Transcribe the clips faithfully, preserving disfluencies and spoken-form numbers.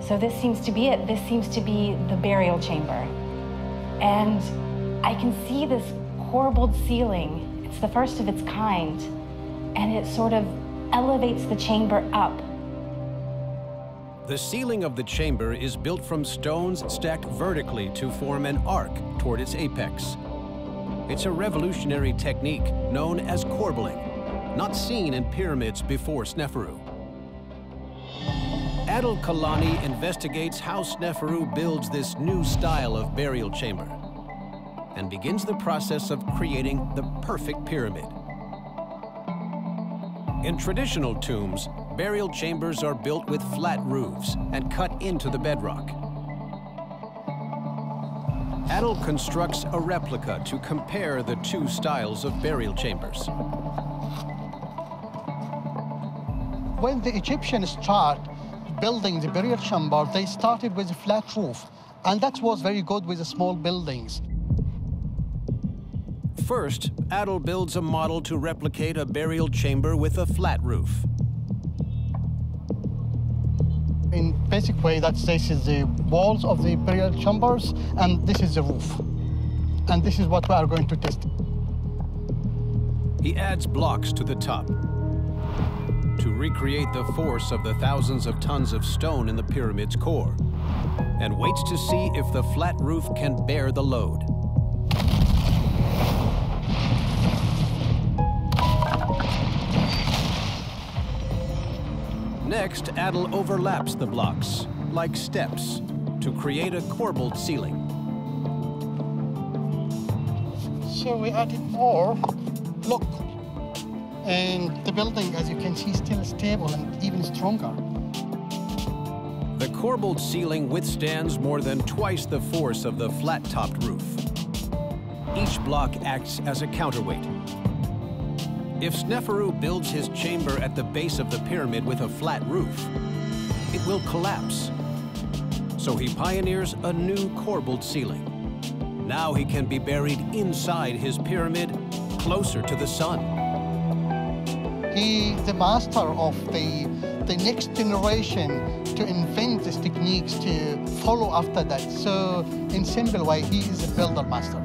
So this seems to be it. This seems to be the burial chamber. And I can see this corbelled ceiling. It's the first of its kind. And it sort of elevates the chamber up. The ceiling of the chamber is built from stones stacked vertically to form an arc toward its apex. It's a revolutionary technique known as corbelling, not seen in pyramids before Sneferu. Adel Kelaney investigates how Sneferu builds this new style of burial chamber and begins the process of creating the perfect pyramid. In traditional tombs, burial chambers are built with flat roofs and cut into the bedrock. Adel constructs a replica to compare the two styles of burial chambers. When the Egyptians started building the burial chamber, they started with a flat roof, and that was very good with the small buildings. First, Adel builds a model to replicate a burial chamber with a flat roof. In basic way, that this is the walls of the burial chambers, and this is the roof. And this is what we are going to test. He adds blocks to the top to recreate the force of the thousands of tons of stone in the pyramid's core, and waits to see if the flat roof can bear the load. Next, Adel overlaps the blocks, like steps, to create a corbelled ceiling. So we added more. Look, and the building, as you can see, still stable and even stronger. The corbelled ceiling withstands more than twice the force of the flat-topped roof. Each block acts as a counterweight. If Sneferu builds his chamber at the base of the pyramid with a flat roof, it will collapse. So he pioneers a new corbelled ceiling. Now he can be buried inside his pyramid, closer to the sun. He is the master of the, the next generation to invent these techniques to follow after that. So in simple way, he is a builder master.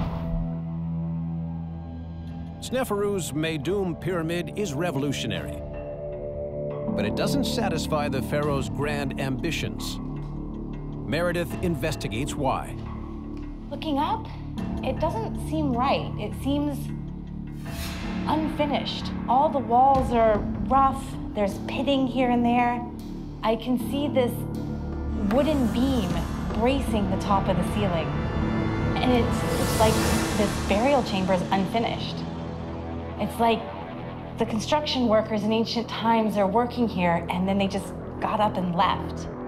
Sneferu's Meidum pyramid is revolutionary, but it doesn't satisfy the pharaoh's grand ambitions. Meredith investigates why. Looking up, it doesn't seem right. It seems unfinished. All the walls are rough. There's pitting here and there. I can see this wooden beam bracing the top of the ceiling. And it's, it's like this burial chamber is unfinished. It's like the construction workers in ancient times are working here and then they just got up and left.